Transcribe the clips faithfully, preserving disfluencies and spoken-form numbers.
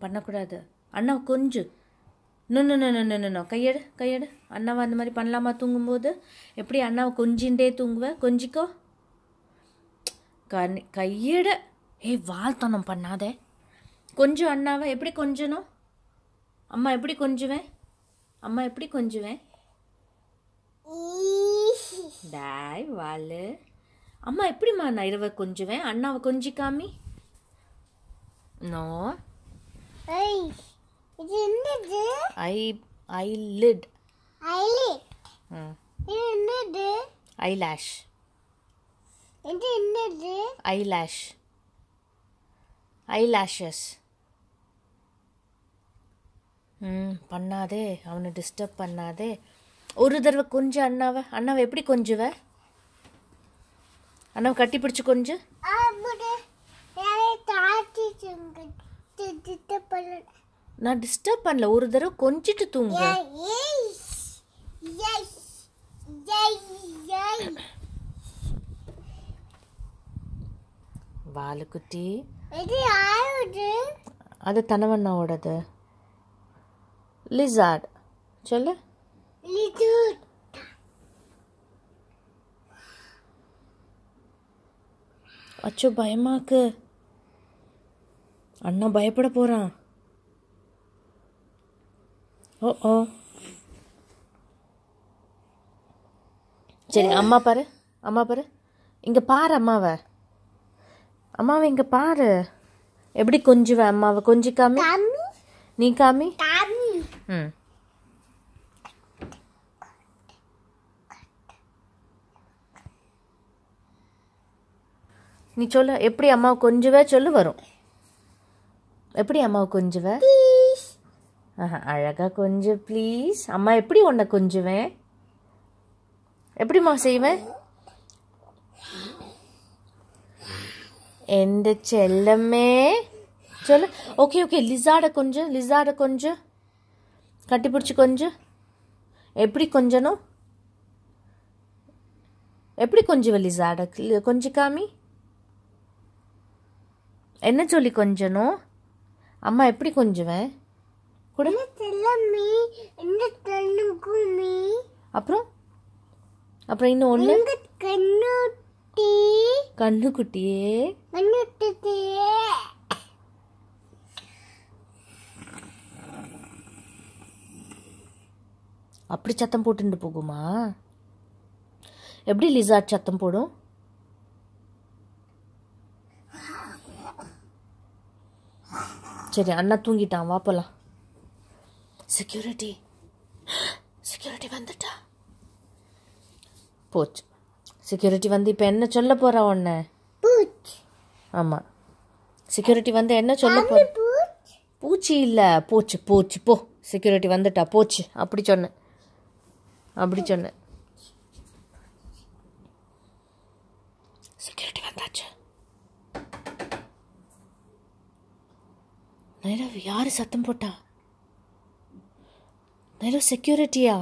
பண்ணக்கூடாது. அண்ணா கொஞ்சம் no no no no no கையெடு கையெடு. அண்ணாவை அந்த மாதிரி பண்ணலாமா தூங்கும்போது? எப்படி அண்ணாவை கொஞ்சின்ண்டே தூங்குவேன்? கொஞ்சிக்கோ. கண் கையெடு. ஏய் வாழ்த்தனம் பண்ணாதே. கொஞ்சம் அண்ணாவை எப்படி கொஞ்சணும்? அம்மா எப்படி கொஞ்சுவேன்? அம்மா எப்படி கொஞ்சுவேன்? டாய் வாழு. அம்மா எப்படிம்மா நான் இரவை கொஞ்சுவேன்? அண்ணாவை கொஞ்சிக்காமி. நோ. I eyelid. ஐலிட். என்னது? ஐலாஷ். இது என்னது? ஐலாஷ். ஐலாஷஸ். ம் பண்ணாதே, அவனை டிஸ்டர்ப் பண்ணாதே. ஒரு தடவை கொஞ்சம் அண்ணாவை. அண்ணாவை எப்படி கொஞ்சுவ? அண்ணாவை கட்டி பிடிச்சி கொஞ்சு. நான் டிஸ்டர்ப் பண்ணல, ஒரு தடவை கொஞ்சிட்டு தூங்க. வாலுக்குட்டி. அது தனவண்ணாவோடது. லிசார்ட் சொல்லு. அச்சோ பயமாக்கு. அண்ணா பயப்பட போறான். ஓ ஓ சரி அம்மா பாரு, அம்மா பாரு, இங்க பாரு அம்மாவை. அம்மாவை இங்க பாரு. எப்படி கொஞ்சுவேன் அம்மாவை? கொஞ்சி காமி. நீ காமி. ம் நீ சொல்லு எப்படி அம்மாவை கொஞ்சுவே சொல்லு. வரும். எப்படி அம்மாவை கொஞ்சுவ? ஆஹா அழகா கொஞ்சு ப்ளீஸ். அம்மா எப்படி உன்னை கொஞ்சுவேன்? எப்படிம்மா செய்வேன்? எந்த செல்லமே சொல்லு. ஓகே ஓகே லிசார்டை கொஞ்சம், லிசார்டை கொஞ்சம் கட்டி பிடிச்சி கொஞ்சம். எப்படி கொஞ்சணும்? எப்படி கொஞ்சுவ லிசார்டை? கொஞ்சி காமி. என்ன சொல்லி கொஞ்சணும்? அம்மா எப்படி கொஞ்சுவேன்? அப்புறம் அப்புறம் இன்னும் ஒண்ணு. கண்ணுக்குட்டியே. அப்படி சத்தம் போட்டுட்டு போகுமா? எப்படி லிசார்ட் சத்தம் போடும்? சரி அண்ணா தூங்கிட்டான், வா போலாம். செக்யூரிட்டி செக்யூரிட்டி வந்துட்டா. போச்சு. செக்யூரிட்டி வந்து இப்போ என்ன சொல்ல போறா உன்னை? ஆமா செக்யூரிட்டி வந்து என்ன சொல்ல போற? பூச்சி இல்லை, போச்சு போச்சு போ. செக்யூரிட்டி வந்துட்டா, போச்சு. அப்படி சொன்னேன், அப்படி சொன்னேன். செக்யூரிட்டி வந்தாச்சு. நைரவ் யாரு சத்தம் போட்டா? நைரவ் செக்யூரிட்டியா?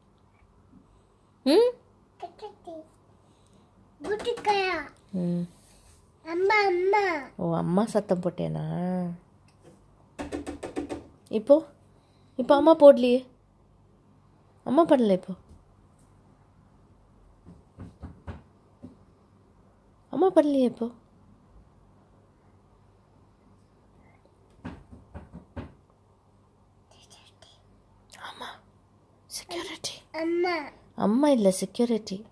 ம் ம் ஓ அம்மா சத்தம் போட்டேனா? இப்போ இப்போ அம்மா போடலையே. அம்மா பண்ணல. இப்போ அம்மா பண்ணலையே. இப்போ அம்மா செக்யூரிட்டி. அம்மா அம்மா இல்லை செக்யூரிட்டி.